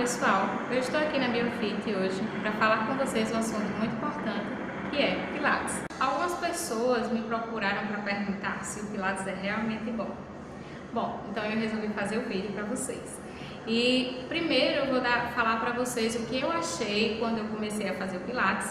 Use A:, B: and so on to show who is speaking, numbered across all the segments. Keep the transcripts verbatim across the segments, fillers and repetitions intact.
A: pessoal, eu estou aqui na Biofit hoje para falar com vocês um assunto muito importante, que é Pilates. Algumas pessoas me procuraram para perguntar se o Pilates é realmente bom. Bom, então eu resolvi fazer o vídeo para vocês. E primeiro eu vou dar, falar para vocês o que eu achei quando eu comecei a fazer o Pilates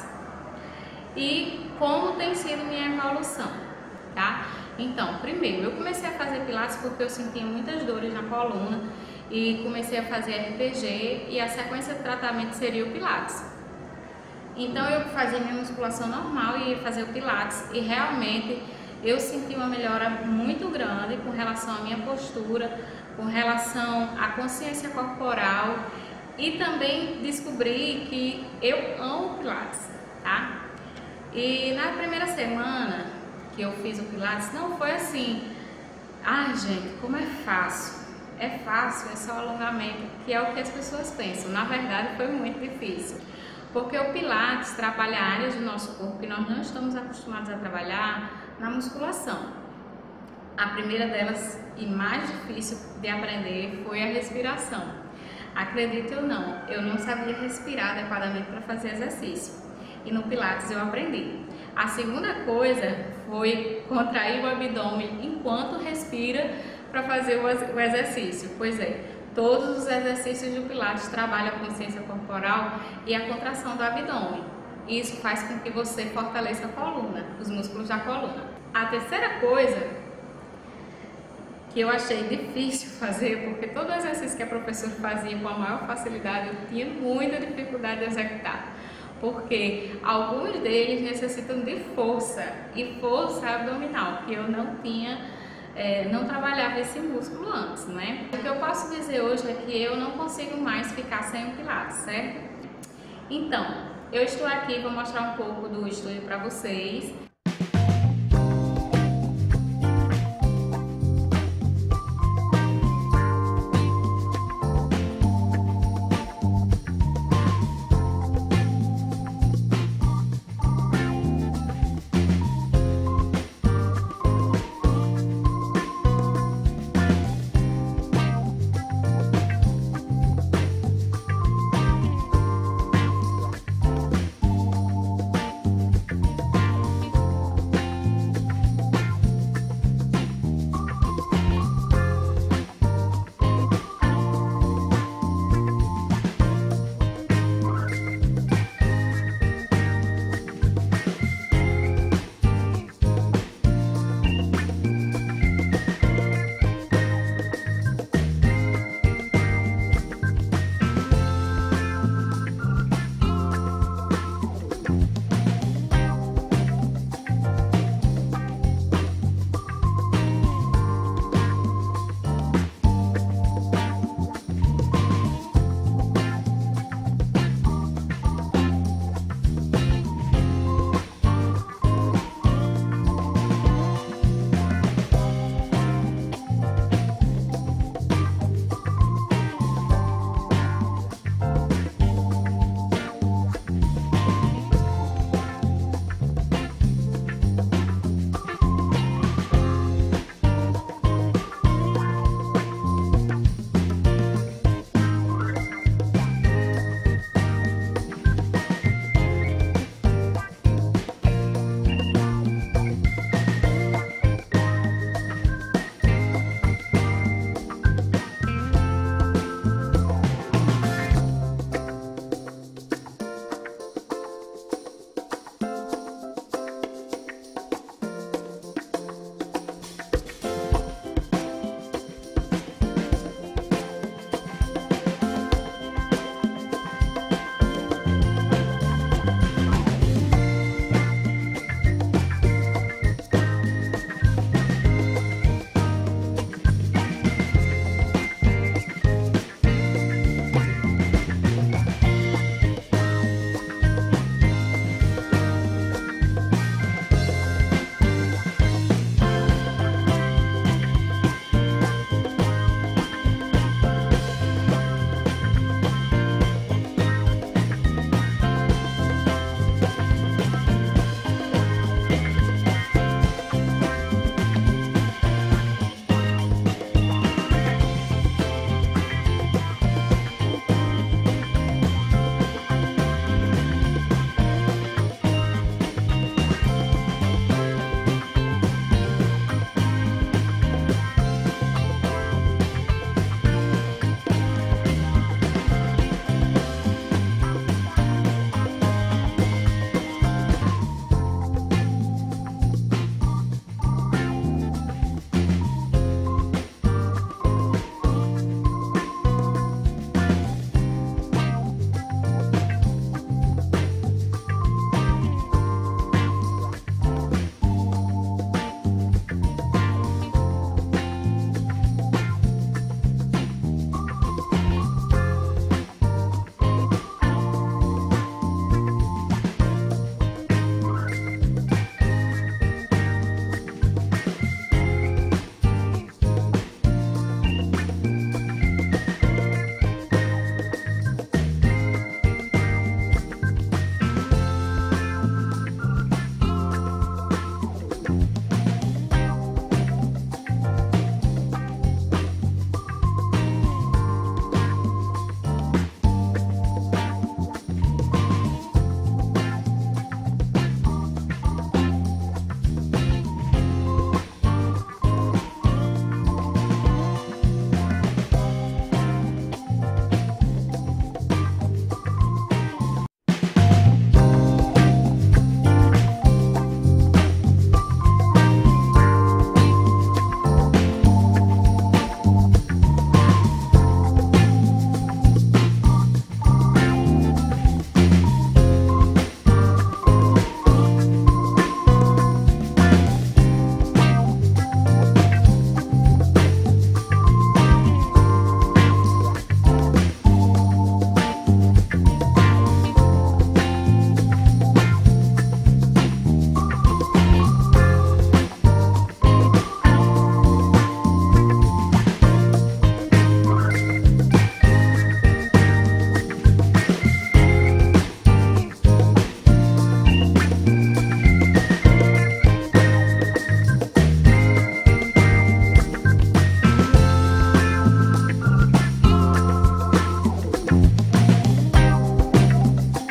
A: e como tem sido minha evolução, tá? Então, primeiro, eu comecei a fazer Pilates porque eu sentia muitas dores na coluna e comecei a fazer R P G e a sequência de tratamento seria o Pilates. Então eu fazia minha musculação normal e ia fazer o Pilates e realmente eu senti uma melhora muito grande com relação à minha postura, com relação à consciência corporal e também descobri que eu amo Pilates, tá? E na primeira semana que eu fiz o Pilates não foi assim, ai gente, como é fácil. É fácil, é só alongamento, que é o que as pessoas pensam. Na verdade, foi muito difícil, porque o Pilates trabalha áreas do nosso corpo que nós não estamos acostumados a trabalhar na musculação. A primeira delas, e mais difícil de aprender, foi a respiração. Acredite ou não, eu não sabia respirar adequadamente para fazer exercício, e no Pilates eu aprendi. A segunda coisa foi contrair o abdômen enquanto respira para fazer o exercício. Pois é, todos os exercícios do Pilates trabalham a consciência corporal e a contração do abdômen. Isso faz com que você fortaleça a coluna, os músculos da coluna. A terceira coisa que eu achei difícil fazer, porque todo exercício que a professora fazia com a maior facilidade, eu tinha muita dificuldade de executar. Porque alguns deles necessitam de força e força abdominal, que eu não tinha, é, não trabalhava esse músculo antes, né? O que eu posso dizer hoje é que eu não consigo mais ficar sem o Pilates, certo? Então, eu estou aqui, vou mostrar um pouco do estúdio para vocês.